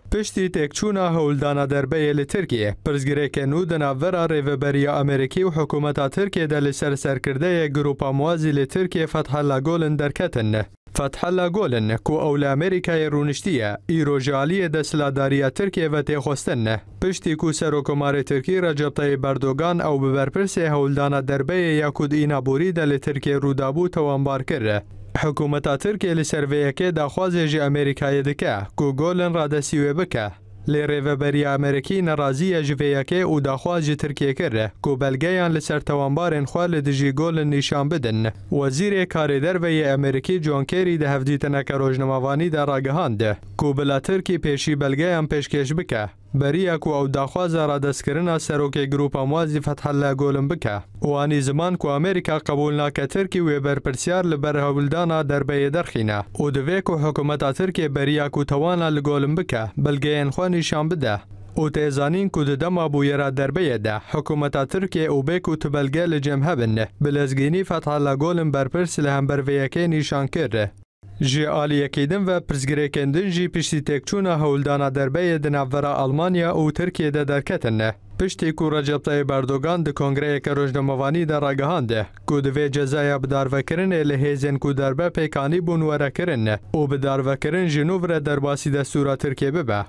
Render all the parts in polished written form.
پشتی تکچونا هولدانا دربیه لترکیه پرزگیرک نو دناورا ریوبریا امریکی و حکومت ترکیه دل سرکرده گروپا موازی لترکیه فتح الله گولن درکتن. فتح الله گولن کو اول امریکای رونشتیه ایروجالی دستلاداری ترکیه و تخستن پشتی کو سروکمار ترکی رجب طیب اردوغان او ببرپرس هولدانا دربیه یکود اینا بوری دل ترکیه رودابو توانبار کرده. حکومت ترکیه لسرویه که دخوازه امریکای دکه کو گولن را دستیوه بکه. لریوبری امریکی نرازی جویه که او دخواز ترکیه کرده کو بلگیان لسر توانبارن خواه دجی گولن نشان بدن. وزیر کاردر وی امریکی جون کری ده هفدیتنک روزنامه‌وانی در راگهانده کو بلا ترکی پیشی بلگیان پیشکش بکه. بریا کو او دخواز را دستکرنا سروک گروپا موازی فتح الله گولن بکه. وانی زمان کو امریکا قبول ناکه ترکی و برپرسیار لبر هولدانا دربیه درخینه. او دوی کو حکومت ترکی بریا کو توانا لگولن بکه بلگیان خواه نشان بده. او تیزانین کو دما بویرا دربیه ده حکومت ترکیه او بیکو تبلگه لجمه بنه بلزگینی فتح الله گولن برپرس لهم برویکه نشان کرده. جی آلیه کیدن و پرزگریکندن جی پشتی تکچونا هولدانا دربیه دناورا آلمانیا او ترکیه ده درکتنه. پشتی کو رجب طیب اردوغان ده کنگره که روزنامه‌وانی در راگهانده کو دوی جزای بداروکرن لهیزن کو دربه پیکانی بون ورکرن او بداروکرن جنوور درباسی دستورا ترکیه ببه.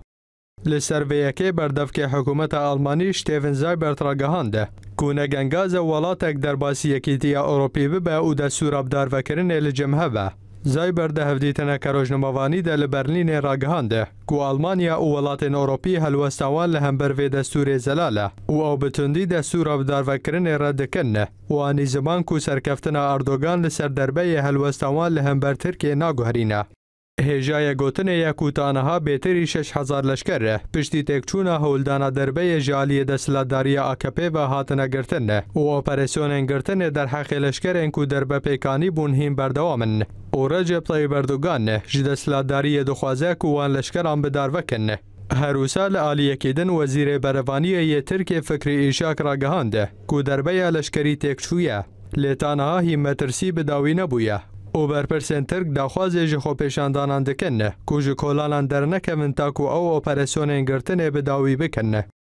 لسرویه بردف که حکومت آلمانی شتیفن زایبرت راگهانده کو نگنگاز ولاتک درباسی یکیتیا اوروپی ببه او دستورا بداروکرن لجمه به. زایبر ده هفدیتنه که روزنامه‌وانی ده لبرلین راگهانده کو آلمانیا او ولاتین اوروپی هلوستوان لهم بروی دستور زلاله او بتندی دستور بداروکرن رد کنه و آنی زمان کو سرکفتنا اردوغان لسر دربه هلوستوان لهم بر ترکیه ناگوهرینه. هجای گوتنه یکو تانها بیتری 6000 لشکره پشتی تکچونا هولدانا دربه جالی دستلاداری AKP و هاتنه گرتنه و اپریسیون گرتنه در حق لشکرین کو دربه پیکانی بون هیم بردوامن و رجب طیب اردوغان جدستلاداری دخوازه کو وان لشکران بدار وکنه. هر سال آلیه کیدن وزیر بروانی ترک فکری ایشاک را گهانده کو دربه لشکری تکچویه لیتانها همترسی بداوی نبویه. او برپرسن ترک دخوازه جخو پیشاندانان دکنه کو جکولانان در نکمن تاکو او اپریسیون گرتنه بداوی بکنه.